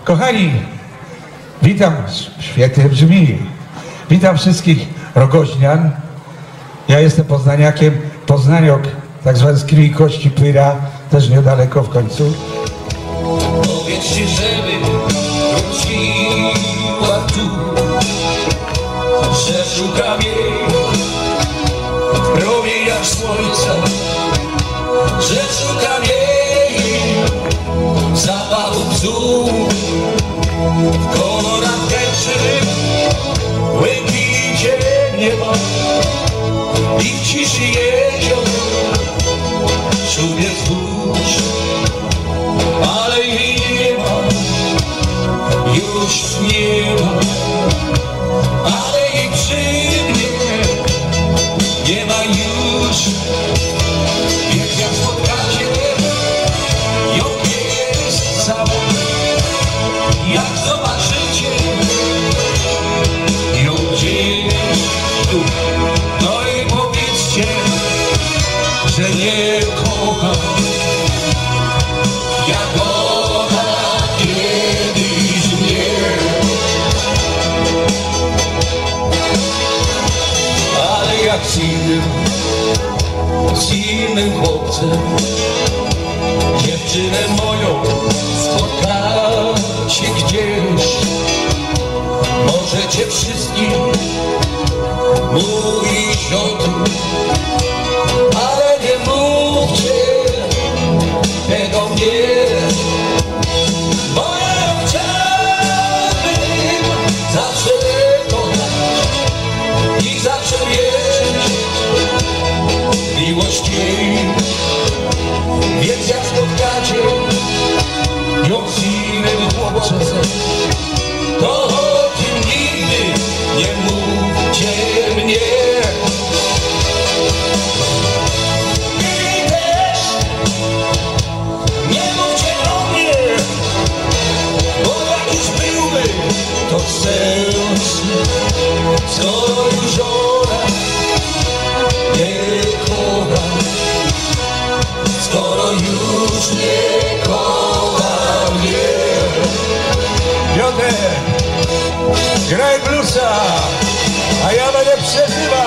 Kochani, witam, świetnie brzmi, witam wszystkich Rogoźnian. Ja jestem poznaniakiem, poznaniok, tak zwany z krwi i kości Pyra, też niedaleko w końcu. Powiedzcie, żeby wróciła tu, że szukam jej w promieniach słońca, że szukam jej w zapachu bzu, w kolorach tęczy, w błękicie nieba i w ciszy jezior, szumie wzgórz, ale jej nie ma, już nie ma, ale jej przy mnie nie ma już. Więc jak spotkacie ją jest samą, jak zobaczycie ją gdzieś tu, no i powiedzcie, że nie kocham, jak ona kiedyś mnie. Ale jak z innym chłopcem dziewczynę moją spotkacie gdzieś, możecie wszystkim mówić o tym, ale nie mówcie tego mnie, bo ja chciałbym zawsze kochać i zawsze wierzyć w miłość jej. Więc jak spotkacie ją z innym chłopcem, to o tym nigdy nie mówcie mnie. To sens, skoro już ona nie kocha, skoro już nie kocha mnie. Piotrek, graj bluesa, a ja będę przeżywał.